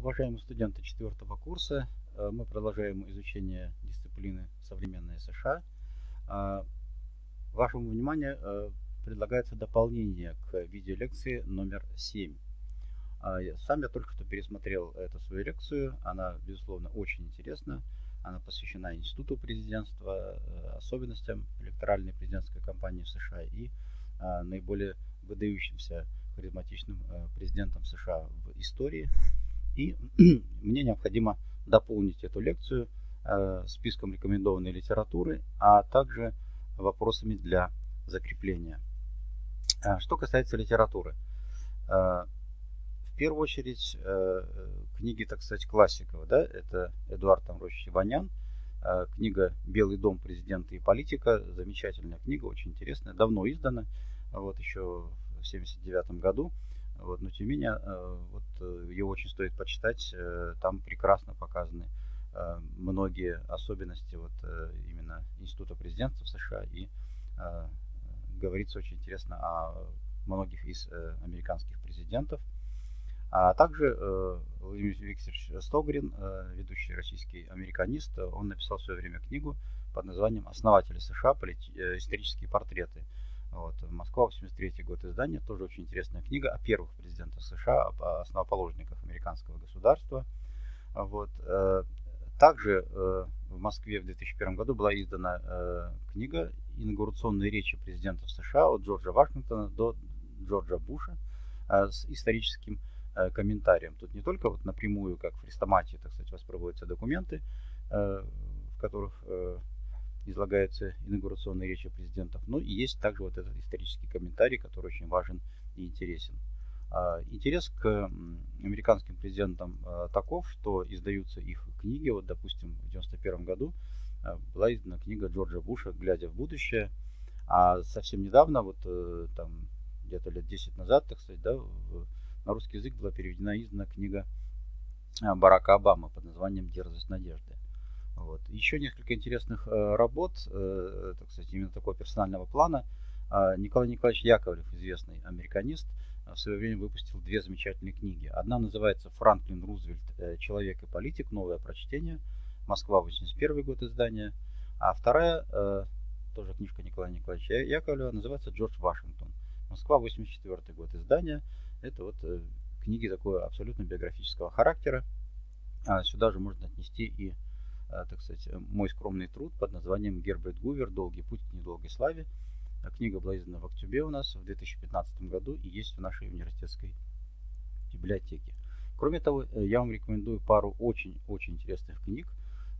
Уважаемые студенты 4-го курса, мы продолжаем изучение дисциплины «Современные США». Вашему вниманию предлагается дополнение к видеолекции номер 7. Сам я только что пересмотрел эту свою лекцию. Она, безусловно, очень интересна. Она посвящена институту президентства, особенностям электоральной президентской кампании в США и наиболее выдающимся харизматичным президентом США в истории. И мне необходимо дополнить эту лекцию списком рекомендованной литературы, а также вопросами для закрепления. Что касается литературы, в первую очередь книги, так сказать, классиков, да, это Эдуард Амвросич Иванян, книга «Белый дом. Президента и политика», замечательная книга, очень интересная, давно издана, вот еще в 1979 году. Вот, но тем не менее, ее очень стоит почитать. Там прекрасно показаны многие особенности именно института президентства в США, и говорится очень интересно о многих из американских президентов. А также Владимир Викторович Стогрин, ведущий российский американист, он написал в свое время книгу под названием «Основатели США. Исторические портреты». Вот, Москва, 83 год издания, тоже очень интересная книга о первых президентах США, о основоположниках американского государства. Вот. Также в Москве в 2001 году была издана книга «Инаугурационные речи президентов США от Джорджа Вашингтона до Джорджа Буша» с историческим комментарием. Тут не только напрямую, как в хрестоматии, так сказать, воспроизводятся документы, в которых излагаются инаугурационные речи президентов, но и есть также этот исторический комментарий, который очень важен и интересен. Интерес к американским президентам таков, что издаются их книги. Вот, допустим, в 1991 году была издана книга Джорджа Буша «Глядя в будущее», а совсем недавно, там где-то лет 10 назад, так сказать, да, на русский язык была переведена и издана книга Барака Обамы под названием «Дерзость надежды». Вот. Еще несколько интересных работ, так сказать, именно такого персонального плана. Николай Николаевич Яковлев, известный американист, в свое время выпустил две замечательные книги. Одна называется «Франклин Рузвельт. Человек и политик. Новое прочтение». Москва, 81 год издания. А вторая, тоже книжка Николая Николаевича Яковлева, называется «Джордж Вашингтон». Москва, 84 год издания. Это книги такого абсолютно биографического характера. Сюда же можно отнести и, так сказать, мой скромный труд под названием «Герберт Гувер. Долгий путь к недолгой славе». Книга была издана в октябре у нас в 2015 году и есть в нашей университетской библиотеке. Кроме того, я вам рекомендую пару очень-очень интересных книг.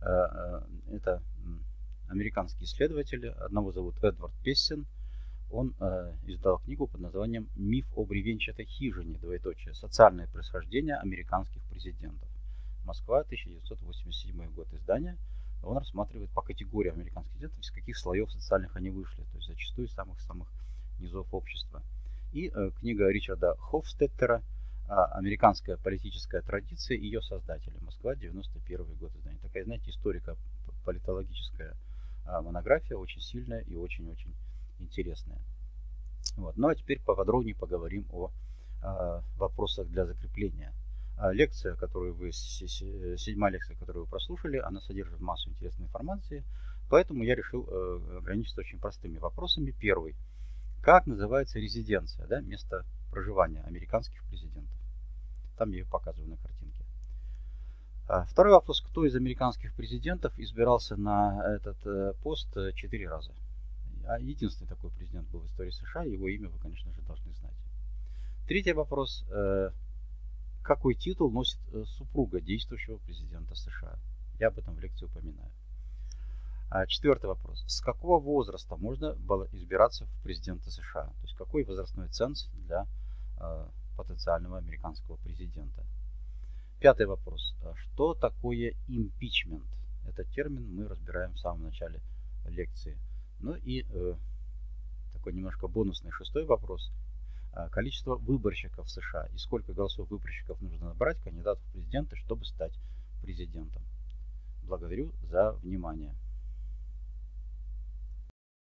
Это американские исследователи. Одного зовут Эдвард Пессин. Он издал книгу под названием «Миф о бревенчатой хижине. Социальное происхождение американских президентов». Москва, 1987 год издания. Он рассматривает по категориям американских президентов, из каких слоев социальных они вышли, то есть зачастую из самых-самых низов общества. И книга Ричарда Хофстеттера «Американская политическая традиция и ее создатели». Москва, 91 год издания. Такая, знаете, историко-политологическая монография, очень сильная и очень-очень интересная. Вот. Ну а теперь поподробнее поговорим о вопросах для закрепления. Лекция, седьмая лекция, которую вы прослушали, она содержит массу интересной информации, поэтому я решил ограничиться очень простыми вопросами. Первый. Как называется резиденция, да, место проживания американских президентов? Там я ее показываю на картинке. Второй вопрос. Кто из американских президентов избирался на этот пост 4 раза? Единственный такой президент был в истории США, его имя вы, конечно же, должны знать. Третий вопрос. Какой титул носит супруга действующего президента США? Я об этом в лекции упоминаю. Четвертый вопрос. С какого возраста можно было избираться в президенты США? То есть какой возрастной ценз для потенциального американского президента? Пятый вопрос. Что такое импичмент? Этот термин мы разбираем в самом начале лекции. Ну и такой немножко бонусный шестой вопрос. Количество выборщиков в США и сколько голосов выборщиков нужно набрать кандидатов в президенты, чтобы стать президентом. Благодарю за внимание.